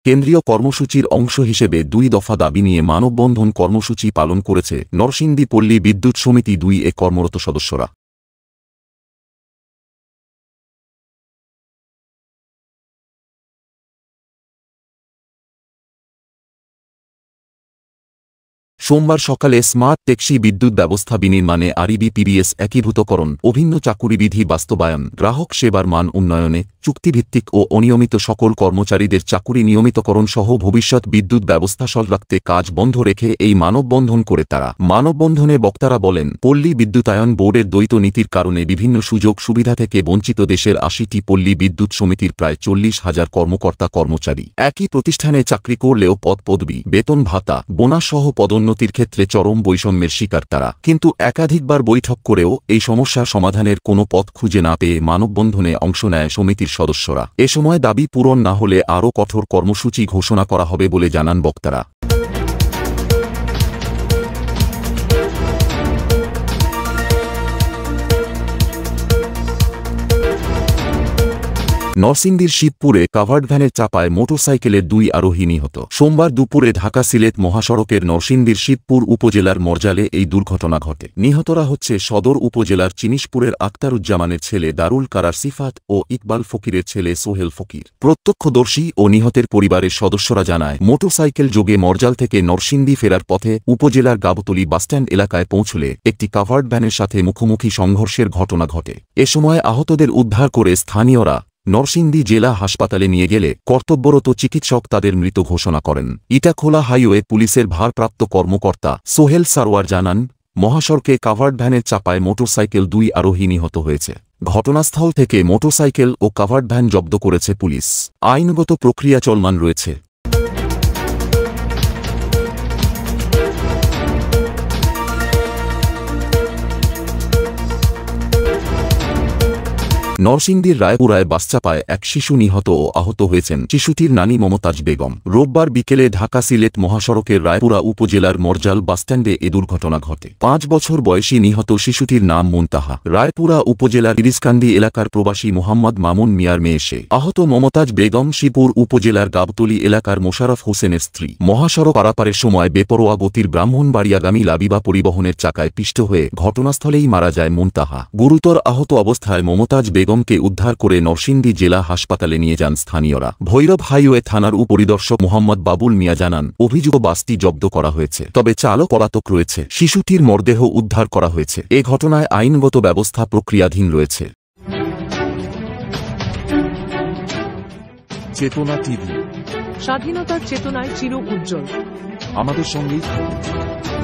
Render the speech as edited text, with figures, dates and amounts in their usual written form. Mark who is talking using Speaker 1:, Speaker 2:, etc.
Speaker 1: কেন্দ্রীয় কর্মসূচির অংশ হিসেবে 2 দফা দাবি নিয়ে মানববন্ধন কর্মসূচি পালন করেছে নরসিংদী পল্লী বিদ্যুৎ সমিতি 2 এ কর্মরত সদস্যরা। সোমবার সকালে স্মার্ট ট্যাক্সি বিদ্যুৎ ব্যবস্থা বিনির্মাণে আরইবি-পিবিএস একীভূতকরণ, অভিন্ন চাকুরিবিধি বাস্তবায়ন, গ্রাহক সেবার মান উন্নয়নে চুক্তিভিত্তিক ও অনিয়মিত সকল কর্মচারীদের চাকুরি নিয়মিতকরণ সহ ভবিষ্যৎ বিদ্যুৎ ব্যবস্থা সচল রাখতে কাজ বন্ধ রেখে এই মানববন্ধন করে তারা। মানববন্ধনে বক্তারা বলেন, পল্লী বিদ্যুতায়ন বোর্ডের দ্বৈত নীতির কারণে বিভিন্ন সুযোগ সুবিধা থেকে বঞ্চিত দেশের 80টি পল্লী বিদ্যুৎ সমিতির প্রায় 40,000 কর্মকর্তা কর্মচারী একই প্রতিষ্ঠানে চাকরি করলেও পদবি, বেতন ভাতা, বোনাস সহ পদোন্নতির ক্ষেত্রে চরম বৈষম্যের শিকার তারা। কিন্তু একাধিকবার বৈঠক করেও এই সমস্যা সমাধানের কোনো পথ খুঁজে না পেয়ে মানববন্ধনে অংশ নেয় সমিতির সদস্যরা। এ সময় দাবি পূরণ না হলে আরও কঠোর কর্মসূচি ঘোষণা করা হবে বলে জানান বক্তারা। নরসিংদীর শিবপুরে কাভার্ড ভ্যানের চাপায় মোটরসাইকেলের 2 আরোহী নিহত। সোমবার দুপুরে ঢাকা সিলেট মহাসড়কের নরসিংদীর শিবপুর উপজেলার মরজালে এই দুর্ঘটনা ঘটে। নিহতরা হচ্ছে সদর উপজেলার চিনিশপুরের আক্তারুজ্জামানের ছেলে দারুল কারার সিফাত ও ইকবাল ফকিরের ছেলে সোহেল ফকির। প্রত্যক্ষদর্শী ও নিহতের পরিবারের সদস্যরা জানায়, মোটরসাইকেল যোগে মরজাল থেকে নরসিংদী ফেরার পথে উপজেলার গাবতলী বাসস্ট্যান্ড এলাকায় পৌঁছলে একটি কাভার্ড ভ্যানের সাথে মুখোমুখি সংঘর্ষের ঘটনা ঘটে। এ সময় আহতদের উদ্ধার করে স্থানীয়রা নরসিংদী জেলা হাসপাতালে নিয়ে গেলে কর্তব্যরত চিকিৎসক তাদের মৃত ঘোষণা করেন। ইটাখোলা হাইওয়ে পুলিশের ভারপ্রাপ্ত কর্মকর্তা সোহেল সারোয়ার জানান, মহাসড়কে কাভার্ড ভ্যানের চাপায় মোটরসাইকেল 2 আরোহী নিহত হয়েছে। ঘটনাস্থল থেকে মোটরসাইকেল ও কাভার্ড ভ্যান জব্দ করেছে পুলিশ। আইনগত প্রক্রিয়া চলমান রয়েছে। নরসিংদীর রায়পুরায় বাসচাপায় এক শিশু নিহত ও আহত হয়েছেন শিশুটির নানি মমতাজ বেগম। রোববার বিকেলে ঢাকা সিলেট মহাসড়কের রায়পুরা উপজেলার মরজাল বাসস্ট্যান্ডে এ দুর্ঘটনা ঘটে। 5 বছর বয়সী নিহত শিশুটির নাম মুনতাহা। রায়পুরা উপজেলার ইরিসকান্দি এলাকার প্রবাসী মোহাম্মদ মামুন মিয়ার মেয়ে সে। আহত মমতাজ বেগম শিবপুর উপজেলার গাবতলী এলাকার মোশাররফ হোসেনের স্ত্রী। মহাসড়ক পারাপারের সময় বেপরোয়া গতির ব্রাহ্মণবাড়িয়াগামী লাবিবা পরিবহনের চাকায় পিষ্ট হয়ে ঘটনাস্থলেই মারা যায় মুনতাহা। গুরুতর আহত অবস্থায় মমতাজ বেগমকে উদ্ধার করে নরসিংদী জেলা হাসপাতালে নিয়ে যান স্থানীয়রা। ভৈরব হাইওয়ে থানার উপপরিদর্শক মোহাম্মদ বাবুল মিয়া জানান, অভিযুক্ত বাসটি জব্দ করা হয়েছে, তবে চালক পলাতক রয়েছে। শিশুটির মরদেহ উদ্ধার করা হয়েছে। এ ঘটনায় আইনগত ব্যবস্থা প্রক্রিয়াধীন রয়েছে।
Speaker 2: চেতনা টিভি,
Speaker 3: স্বাধীনতার চেতনায় চির উজ্জ্বল।
Speaker 2: আমাদের সঙ্গেই থাকুন।